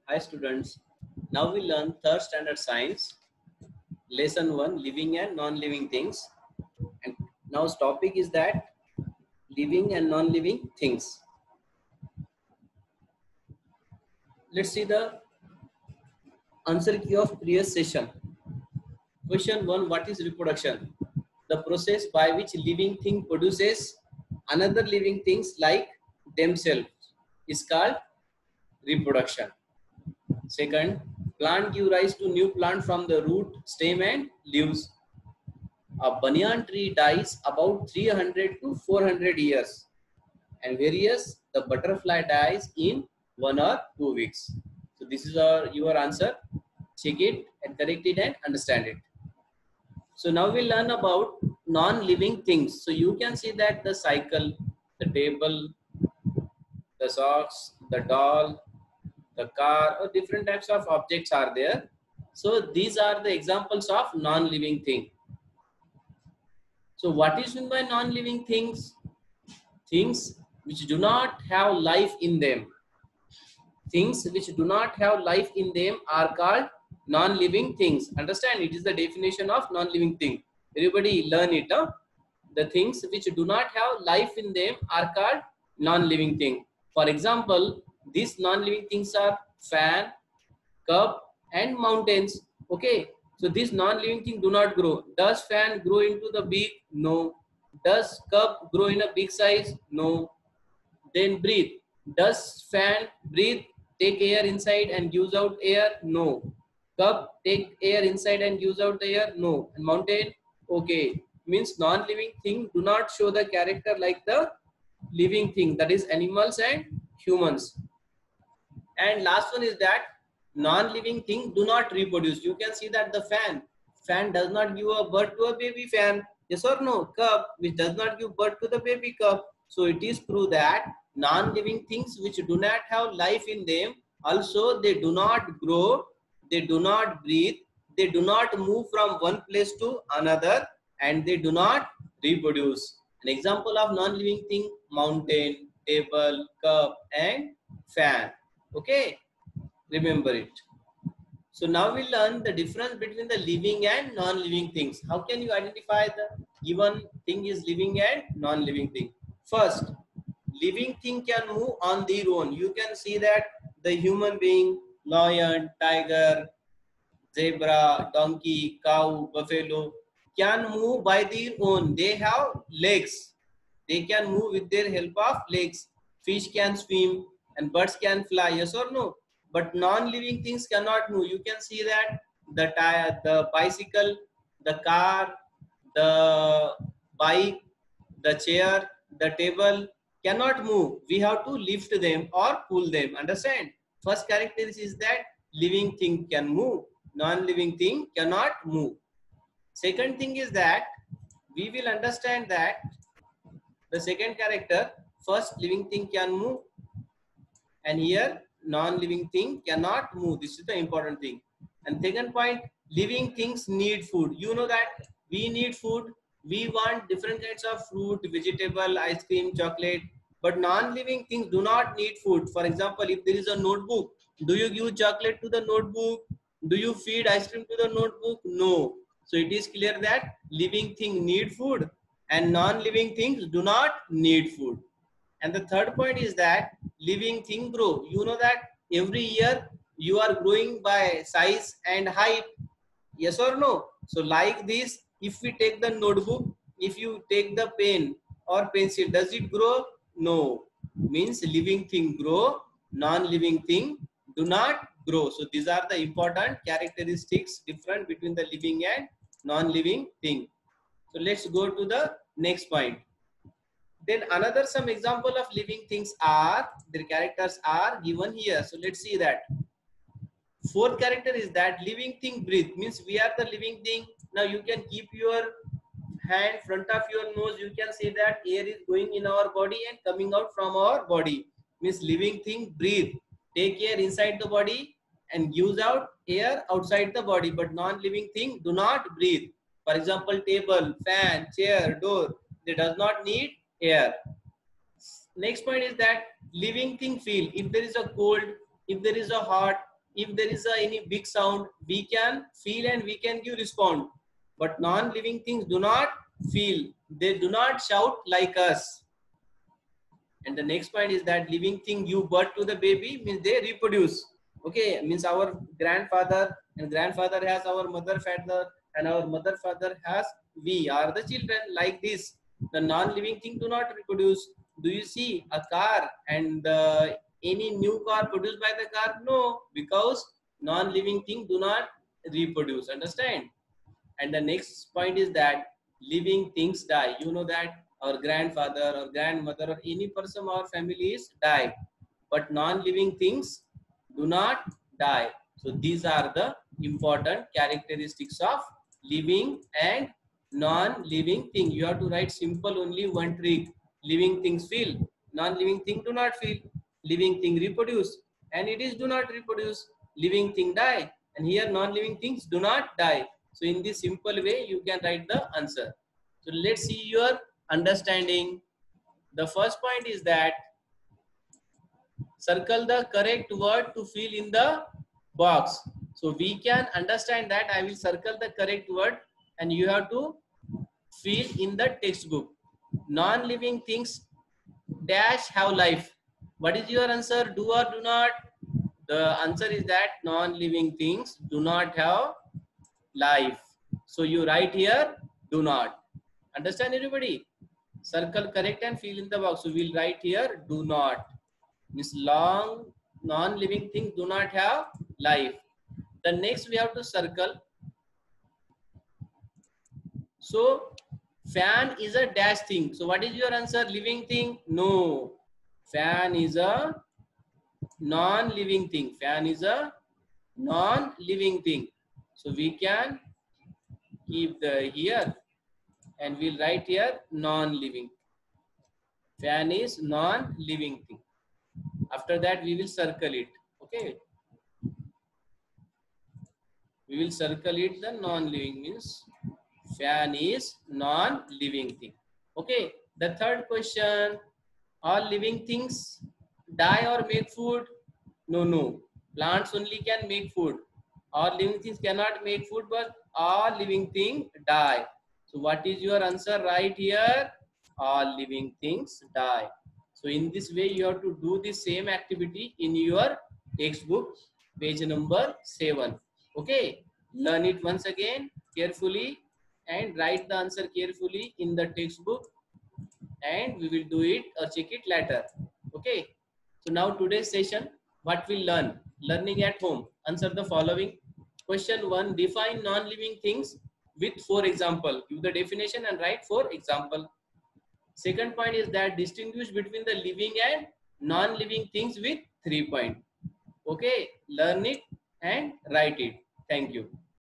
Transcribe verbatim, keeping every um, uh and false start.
Hi students, now we learn third standard science, lesson one, living and non-living things. And now's topic is that living and non-living things. Let's see the answer key of previous session. Question one, what is reproduction? The process by which living thing produces another living things like themselves is called reproduction. Second, plant give rise to new plant from the root, stem and leaves. A banyan tree dies about three hundred to four hundred years, and various the butterfly dies in one or two weeks. So this is our your answer. Check it and correct it and understand it. So now we learn about non-living things. So you can see that the cycle, the table, the socks, the doll, the car, or different types of objects are there. So these are the examples of non-living thing. So what is meant by non-living things? Things which do not have life in them. Things which do not have life in them are called non-living things. Understand? It is the definition of non-living thing. Everybody learn it. Huh? The things which do not have life in them are called non-living thing. For example, these non-living things are fan, cup, and mountains. Okay. So these non-living things do not grow. Does fan grow into the big? No. Does cup grow in a big size? No. Then breathe. Does fan breathe, take air inside and gives out air? No. Cup take air inside and gives out the air? No. And mountain? Okay. Means non-living thing do not show the character like the living thing, that is animals and humans. And last one is that non-living thing do not reproduce. You can see that the fan, fan does not give a birth to a baby fan. Yes or no? Cup, which does not give birth to the baby cup. So it is true that non-living things which do not have life in them, also they do not grow, they do not breathe, they do not move from one place to another, and they do not reproduce. An example of non-living thing: mountain, table, cup, and fan. Okay, remember it. So now we learn the difference between the living and non-living things. How can you identify the given thing is living and non-living thing? First, living thing can move on their own. You can see that the human being, lion, tiger, zebra, donkey, cow, buffalo can move by their own. They have legs. They can move with their help of legs. Fish can swim and birds can fly. Yes or no? But non-living things cannot move. You can see that the tire, the bicycle, the car, the bike, the chair, the table cannot move. We have to lift them or pull them. Understand? First characteristic is that living thing can move, non-living thing cannot move. Second thing is that we will understand that the second character, first living thing can move, and here non-living thing cannot move. This is the important thing. And second point, living things need food. You know that we need food. We want different kinds of fruit, vegetable, ice cream, chocolate. But non-living things do not need food. For example, if there is a notebook, do you give chocolate to the notebook? Do you feed ice cream to the notebook? No. So it is clear that living things need food and non-living things do not need food. And the third point is that living thing grow. You know that every year you are growing by size and height. Yes or no? So like this, if we take the notebook, if you take the pen or pencil, does it grow? No. Means living thing grow, non-living thing do not grow. So these are the important characteristics different between the living and non-living thing. So let's go to the next point. Then another some example of living things are, their characters are given here. So let's see that. Fourth character is that living thing breathe, means we are the living thing. Now you can keep your hand front of your nose. You can see that air is going in our body and coming out from our body. Means living thing breathe, take air inside the body and gives out air outside the body. But non-living thing do not breathe. For example, table, fan, chair, door, they does not need air. Next point is that living thing feel. If there is a cold, if there is a hot, if there is a, any big sound, we can feel and we can give respond. But non-living things do not feel. They do not shout like us. And the next point is that living thing give birth to the baby means they reproduce. Okay, means our grandfather and grandfather has our mother father and our mother father has we are the children like this. The non-living thing do not reproduce. Do you see a car and uh, any new car produced by the car? No, because non-living thing do not reproduce. Understand? And the next point is that living things die. You know that our grandfather or grandmother or any person of our family is die, but non-living things do not die. So these are the important characteristics of living and non-living thing. You have to write simple only one trick. Living things feel, non-living thing do not feel. Living thing reproduce, and it is do not reproduce. Living thing die, and here non-living things do not die. So in this simple way, you can write the answer. So let's see your understanding. The first point is that circle the correct word to fill in the box. So we can understand that I will circle the correct word and you have to fill in the textbook. Non-living things dash have life. What is your answer? Do or do not? The answer is that non-living things do not have life. So you write here do not. Understand everybody? Circle correct and fill in the box. So we'll write here do not. Means long non-living things do not have life. The next we have to circle. So fan is a dash thing. So what is your answer? Living thing? No. Fan is a non-living thing. Fan is a non-living thing. So we can keep the here and we'll write here non-living. Fan is non-living thing. After that we will circle it. Okay. We will circle it. The non-living means fan is non-living thing. Okay. The third question. All living things die or make food? No, no. Plants only can make food. All living things cannot make food, but all living things die. So what is your answer right here? All living things die. So in this way, you have to do the same activity in your textbook, page number seven. Okay. Learn it once again carefully and write the answer carefully in the textbook. And we will do it or check it later. Okay. So now today's session, what we learn? Learning at home. Answer the following. Question one, define non-living things with four example. Give the definition and write four example. Second point is that distinguish between the living and non-living things with three point. Okay. Learn it and write it. Thank you.